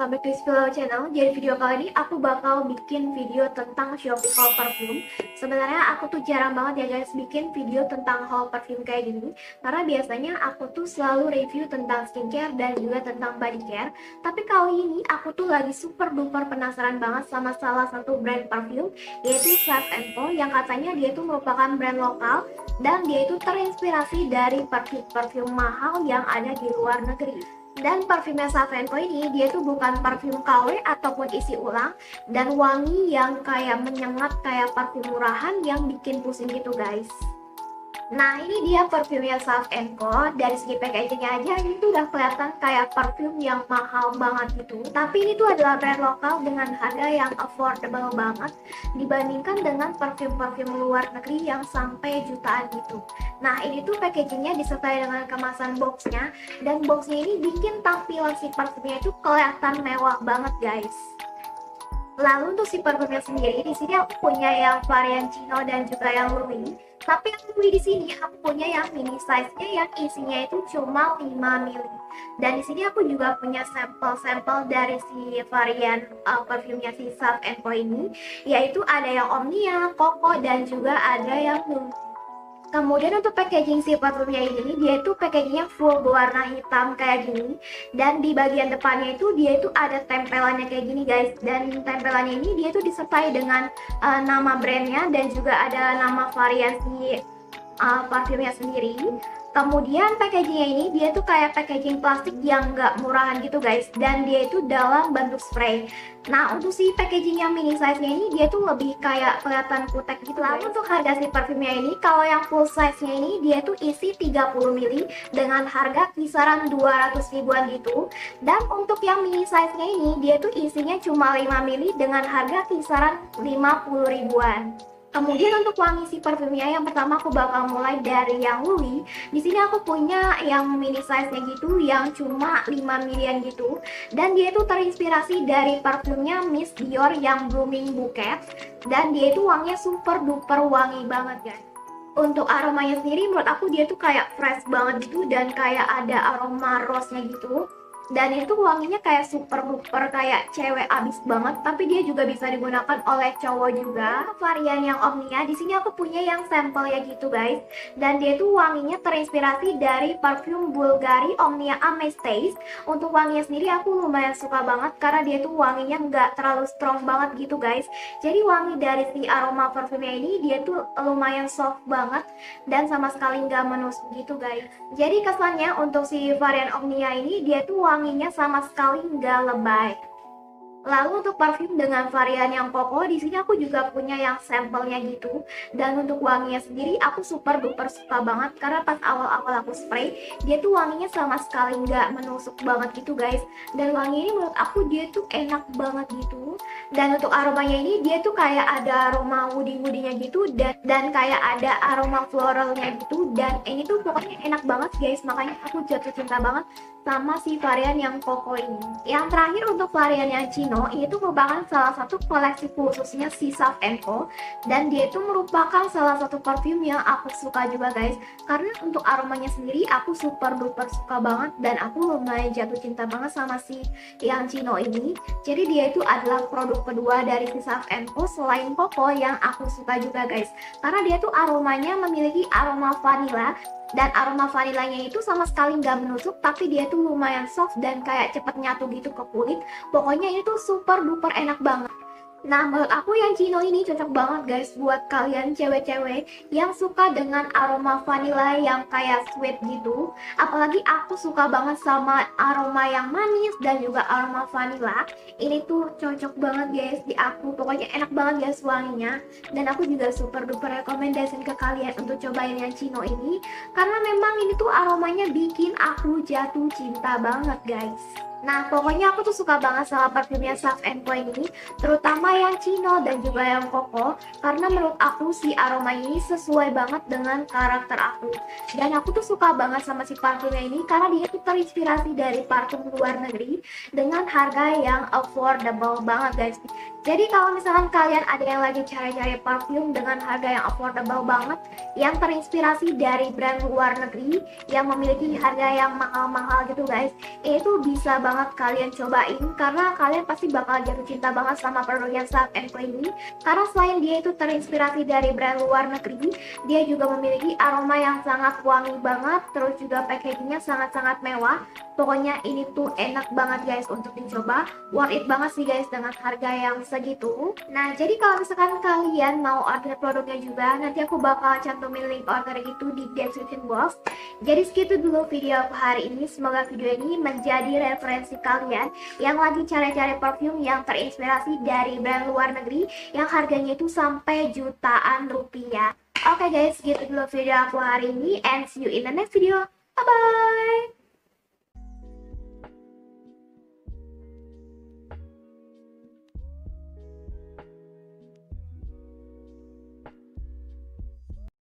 welcome back to Spillow Channel. Jadi video kali ini aku bakal bikin video tentang Shopee haul perfume. Sebenarnya aku tuh jarang banget ya guys bikin video tentang haul perfume kayak gini, karena biasanya aku tuh selalu review tentang skincare dan juga tentang body care. Tapi kali ini aku tuh lagi super duper penasaran banget sama salah satu brand perfume, yaitu Sav & Co, yang katanya dia itu merupakan brand lokal dan dia itu terinspirasi dari parfum mahal yang ada di luar negeri. Dan parfumnya Sav & Co ini dia tuh bukan parfum KW ataupun isi ulang, dan wangi yang kayak menyengat kayak parfum murahan yang bikin pusing gitu guys. Nah, ini dia parfumnya Sav & Co. Dari segi packagingnya aja ini tuh udah kelihatan kayak parfum yang mahal banget gitu. Tapi ini tuh adalah brand lokal dengan harga yang affordable banget dibandingkan dengan parfum-parfum luar negeri yang sampai jutaan gitu. Nah, ini tuh packagingnya disertai dengan kemasan boxnya, dan boxnya ini bikin tampilan si parfumnya itu kelihatan mewah banget guys. Lalu untuk si parfumnya sendiri, di sini aku punya yang varian Chino dan juga yang Louis. Tapi yang beli di sini aku punya yang mini size-nya yang isinya itu cuma 5 ml. Dan di sini aku juga punya sampel-sampel dari si varian parfumnya si Sav & Co ini, yaitu ada yang Omnia, Coco, dan juga ada yang Louis. Kemudian untuk packaging si parfumnya ini, dia itu packagingnya full berwarna hitam kayak gini, dan di bagian depannya itu dia itu ada tempelannya kayak gini guys. Dan tempelannya ini dia itu disertai dengan nama brandnya dan juga ada nama variasi parfumnya sendiri. Kemudian packagingnya ini dia tuh kayak packaging plastik yang nggak murahan gitu guys, dan dia itu dalam bentuk spray. Nah, untuk si packaging yang mini size-nya ini dia tuh lebih kayak kelihatan kutek gitu. Lalu untuk harga si parfumnya ini, kalau yang full size-nya ini dia tuh isi 30 ml dengan harga kisaran 200 ribuan gitu. Dan untuk yang mini size-nya ini dia tuh isinya cuma 5 ml dengan harga kisaran 50 ribuan. Kemudian untuk wangi si parfumnya, yang pertama aku bakal mulai dari yang Louis. Di sini aku punya yang mini size-nya gitu, yang cuma 5 milian gitu. Dan dia itu terinspirasi dari parfumnya Miss Dior yang Blooming Bouquet. Dan dia itu wanginya super duper wangi banget guys. Untuk aromanya sendiri menurut aku dia tuh kayak fresh banget gitu, dan kayak ada aroma rose-nya gitu. Dan itu wanginya kayak super duper kayak cewek abis banget, tapi dia juga bisa digunakan oleh cowok juga. Varian yang Omnia, di sini aku punya yang sampelnya gitu guys, dan dia tuh wanginya terinspirasi dari parfum Bulgari Omnia Amaztaze. Untuk wanginya sendiri aku lumayan suka banget karena dia tuh wanginya nggak terlalu strong banget gitu guys. Jadi wangi dari si aroma parfumnya ini dia tuh lumayan soft banget dan sama sekali nggak menusuk gitu guys. Jadi kesannya untuk si varian Omnia ini dia tuh wanginya sama sekali nggak lebay. Lalu untuk parfum dengan varian yang Coco, di sini aku juga punya yang sampelnya gitu. Dan untuk wanginya sendiri aku super duper suka banget karena pas awal-awal aku spray dia tuh wanginya sama sekali nggak menusuk banget gitu guys. Dan wangi ini menurut aku dia tuh enak banget gitu. Dan untuk aromanya ini dia tuh kayak ada aroma woody-woodinya gitu, dan kayak ada aroma floralnya gitu. Dan ini tuh pokoknya enak banget guys, makanya aku jatuh cinta banget sama si varian yang Coco ini. Yang terakhir untuk varian yang Chino, ini tuh merupakan salah satu koleksi khususnya si Sav & Co, dan dia itu merupakan salah satu parfum yang aku suka juga guys, karena untuk aromanya sendiri aku super duper suka banget, dan aku lumayan jatuh cinta banget sama si yang Chino ini. Jadi dia itu adalah produk kedua dari si Sav & Co selain Coco yang aku suka juga guys, karena dia tuh aromanya memiliki aroma vanilla. Dan aroma vanilanya itu sama sekali nggak menusuk, tapi dia tuh lumayan soft dan kayak cepet nyatu gitu ke kulit. Pokoknya ini tuh super duper enak banget. Nah, menurut aku yang Chino ini cocok banget guys buat kalian cewek-cewek yang suka dengan aroma vanilla yang kayak sweet gitu. Apalagi aku suka banget sama aroma yang manis dan juga aroma vanilla. Ini tuh cocok banget guys di aku. Pokoknya enak banget guys wanginya. Dan aku juga super duper rekomendasiin ke kalian untuk cobain yang Chino ini, karena memang ini tuh aromanya bikin aku jatuh cinta banget guys. Nah, pokoknya aku tuh suka banget sama parfumnya Sav & Co ini, terutama yang Chino dan juga yang Coco, karena menurut aku si aroma ini sesuai banget dengan karakter aku. Dan aku tuh suka banget sama si parfumnya ini karena dia tuh terinspirasi dari parfum luar negeri dengan harga yang affordable banget guys. Jadi kalau misalkan kalian ada yang lagi cari-cari parfum dengan harga yang affordable banget, yang terinspirasi dari brand luar negeri, yang memiliki harga yang mahal-mahal gitu guys, itu bisa banget kalian cobain karena kalian pasti bakal jatuh cinta banget sama produknya Sack & Co ini. Karena selain dia itu terinspirasi dari brand luar negeri, dia juga memiliki aroma yang sangat wangi banget, terus juga packagingnya sangat-sangat mewah. Pokoknya ini tuh enak banget guys untuk dicoba, worth it banget sih guys dengan harga yang segitu. Nah jadi kalau misalkan kalian mau order produknya juga, nanti aku bakal cantumin link order itu di description box. Jadi segitu dulu video aku hari ini, semoga video ini menjadi referensi kalian yang lagi cari-cari parfum yang terinspirasi dari brand luar negeri yang harganya itu sampai jutaan rupiah. Oke guys, segitu dulu video aku hari ini and see you in the next video. Bye bye.